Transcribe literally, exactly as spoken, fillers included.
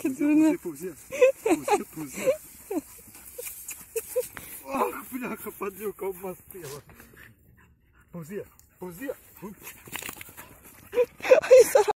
Катруна. Паузия, паузия, паузия. Ах, бляха, падлюка обмастила. Паузия, паузия.